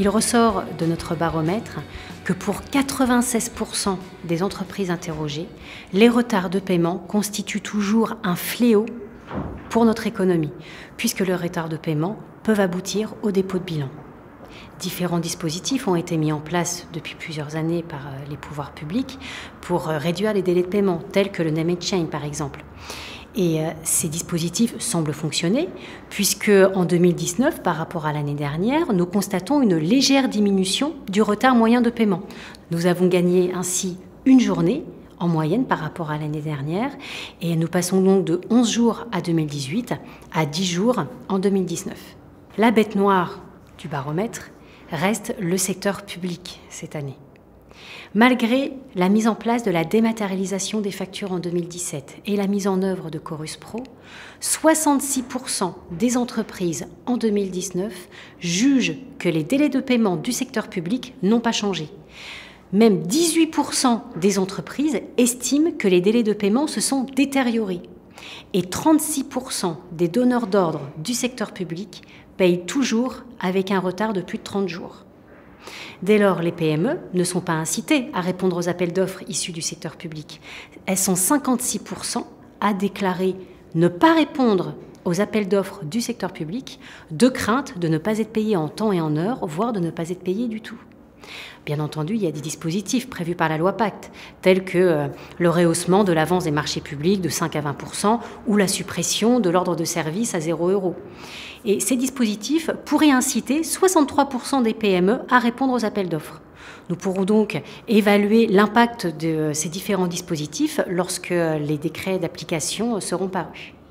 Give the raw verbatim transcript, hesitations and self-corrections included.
Il ressort de notre baromètre que pour quatre-vingt-seize pour cent des entreprises interrogées, les retards de paiement constituent toujours un fléau pour notre économie, puisque les retards de paiement peuvent aboutir au dépôt de bilan. Différents dispositifs ont été mis en place depuis plusieurs années par les pouvoirs publics pour réduire les délais de paiement, tels que le Name and Shame par exemple. Et ces dispositifs semblent fonctionner, puisque en deux mille dix-neuf, par rapport à l'année dernière, nous constatons une légère diminution du retard moyen de paiement. Nous avons gagné ainsi une journée en moyenne par rapport à l'année dernière, et nous passons donc de onze jours à deux mille dix-huit à dix jours en deux mille dix-neuf. La bête noire du baromètre reste le secteur public cette année. Malgré la mise en place de la dématérialisation des factures en deux mille dix-sept et la mise en œuvre de Chorus Pro, soixante-six pour cent des entreprises en deux mille dix-neuf jugent que les délais de paiement du secteur public n'ont pas changé. Même dix-huit pour cent des entreprises estiment que les délais de paiement se sont détériorés. Et trente-six pour cent des donneurs d'ordre du secteur public payent toujours avec un retard de plus de trente jours. Dès lors, les P M E ne sont pas incitées à répondre aux appels d'offres issus du secteur public. Elles sont cinquante-six pour cent à déclarer ne pas répondre aux appels d'offres du secteur public de crainte de ne pas être payées en temps et en heure, voire de ne pas être payées du tout. Bien entendu, il y a des dispositifs prévus par la loi Pacte, tels que euh, le rehaussement de l'avance des marchés publics de cinq à vingt pour cent ou la suppression de l'ordre de service à zéro euro. Et ces dispositifs pourraient inciter soixante-trois pour cent des P M E à répondre aux appels d'offres. Nous pourrons donc évaluer l'impact de ces différents dispositifs lorsque les décrets d'application seront parus.